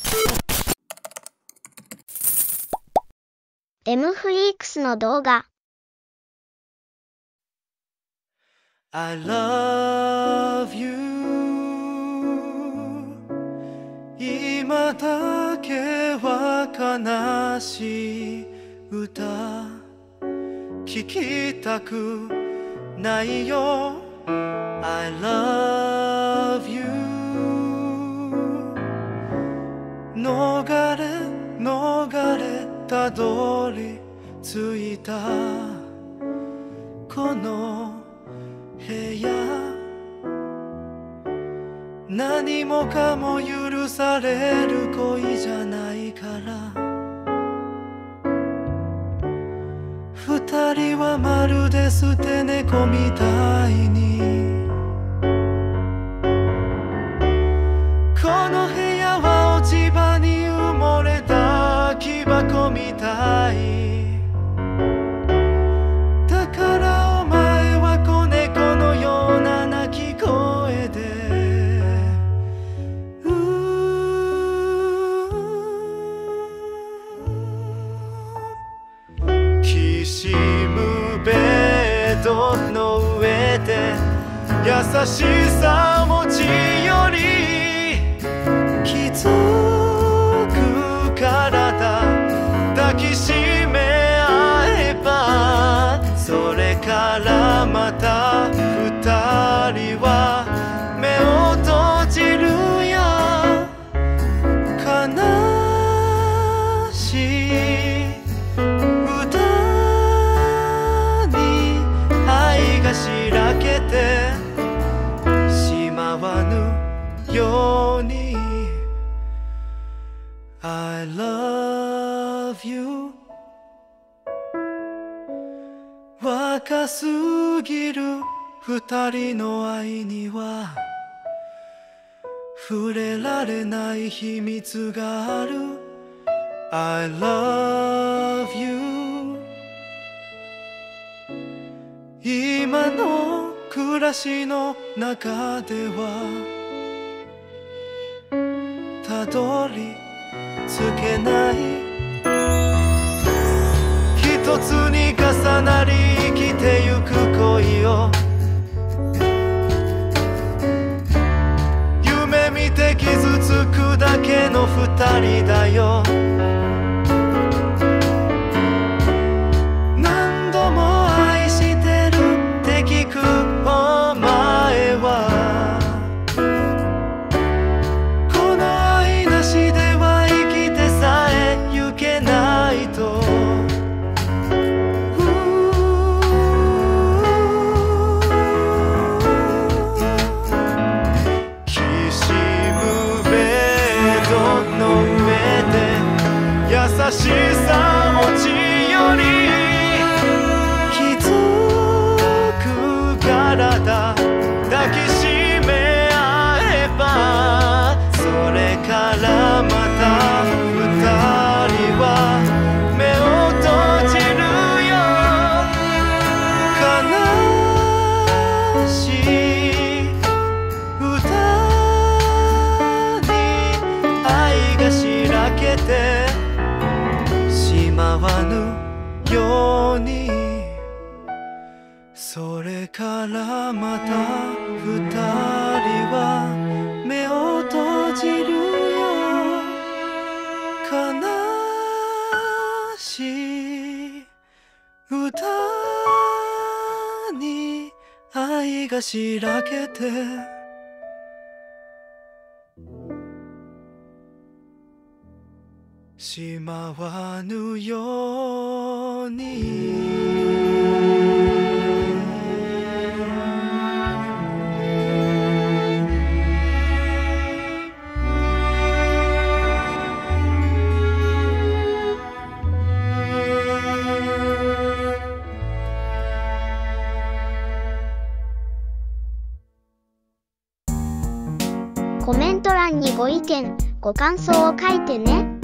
M フリークスの動画。 I love you 今だけは悲しい歌聞きたくないよ I love you 逃れたどり着いたこの部屋何もかも許される恋じゃないから二人はまるで捨て猫みたいにこの部屋は落ち葉に埋もれた木箱みたいだからお前は子猫のような鳴き声できしむベッドの上で優しさ持ちより気づくからだ抱きしめ合えばそれからまた二人は目を閉じるよ悲しい歌に愛がしらけてしまわぬように I love you 若すぎる二人の愛には触れられない秘密がある I love you 今の暮らしの中ではたどり着けない一つに重なり生きてゆく恋を夢見て傷つくだけの二人だよ何度も愛してるって聞くお前はこの愛なしでは生きてさえゆけないときしむベッドの上で優しさ持ちより気づくからだ抱きしめ合えばそれからまた二人は目を閉じるよ悲しい歌に愛がしらけてしまわぬようにそれからまた二人は目を閉じるよ悲しい歌に愛がしらけてしまわぬようにコメント欄にご意見、ご感想を書いてね。